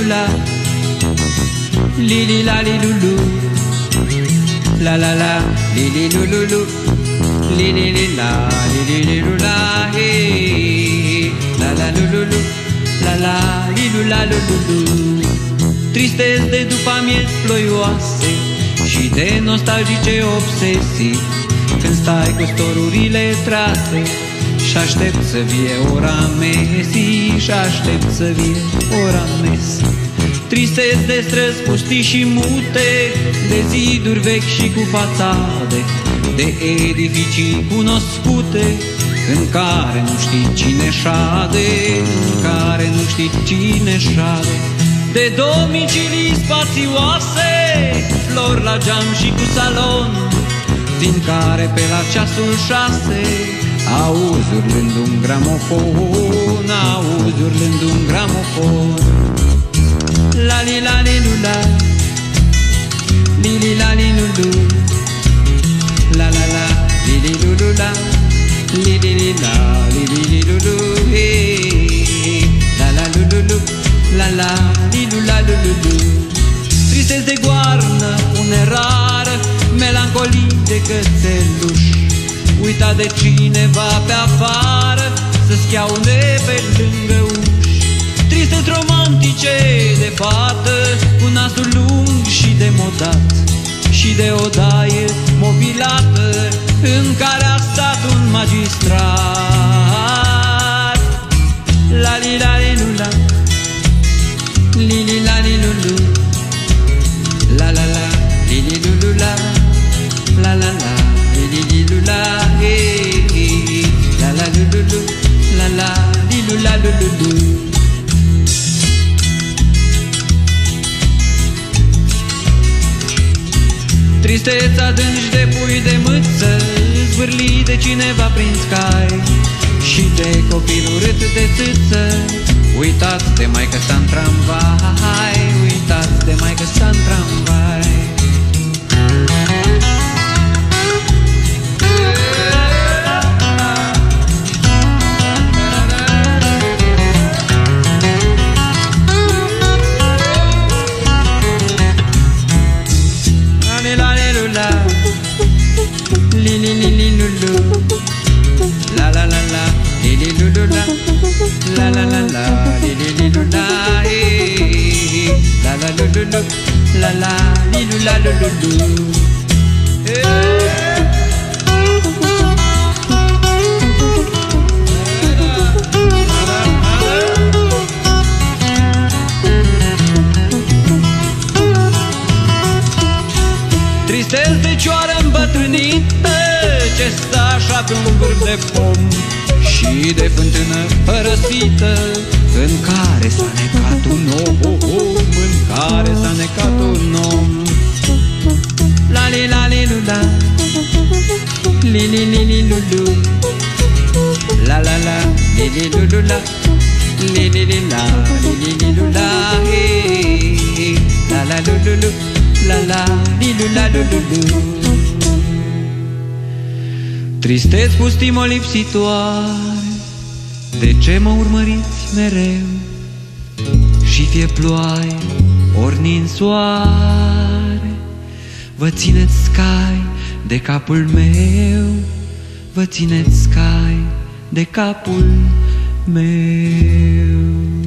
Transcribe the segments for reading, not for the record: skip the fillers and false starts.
la, li li la li lulu, la la la, li li lulu, li li li la, li li li lula, hey, la la lulu, la la li lula lulu. Tristezi de după amiezi ploioase și de nostalgice obsesii, când stai cu storurile trase și aștept să vie ora Messi, și aștept să vie ora Messi. Tristezi de străzi pustii și mute, de ziduri vechi și cu fațade, de edificii cunoscute, în care nu știi cine șade, în care nu știi cine șade, de domicilii spațioase, cu flori la geam și cu salon, din care pe la ceasul 6 auzi urlând un gramofon, auzi urlând un gramofon. La li la li lu la, li li la li lu lu, la la la, li li lu lu la, li li li la, li li li lu lu, hey, la la lu lu lu, la la, li lu la lu lu lu. Tristezi de goarnă, unerară, melancolii de cățeluș, uita de cineva pe afară, să schiaune pe lângă uși. Tristezi romantice de fată, cu nasul lung și demodat, și de odaie mobilată, în care a stat un magistrat. La li la li lu la, li li la li lu lu, la la la, li li lu lu la, la la la, li li li lu la, hey, hey, la la lu lu lu, la la, li lu la lu lu lu. Tristețea adânci de pui de mâță, zvârlit de cineva prin scai, și de copil urât de țâță, uitați de maică sa în tramvai, uitați de maică sa în tramvai. Li li li li lu lu, la la la la, li li lu lu la, la la la la, li li li lu la, hey, la la lu lu lu, la la, li lu la lu lu lu. Tristezi de cioară îmbătrânită, ce stă așa pe un vârf de pom, și de fântână părăsită, în care s-a necat un om, în care s-a necat un om. La li la li lu la, li li li li lu lu, la la la, li li lu lu la, li li li la, li li li lu la, hey, la la lu lu lu, la la, li lu la lu lu lu. Tristeți pustii molipsitoare, de ce mă urmăriți mereu? Și fie ploaie, ori nin soare, vă țineți scai de capul meu, vă țineți scai de capul meu.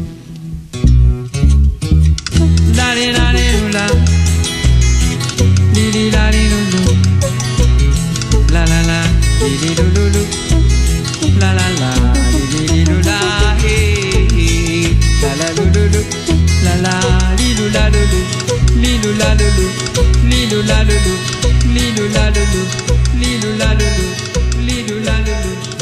La li la li lu la, li li la li lu lu, la la la, li li lu lu lu, la la la, li li li lu la, hey, hey, la la lu lu lu, la la, li lu la lu lu, li lu la lu lu, li lu la lu lu, li lu la lu lu, li lu la lu lu, li lu la lu lu.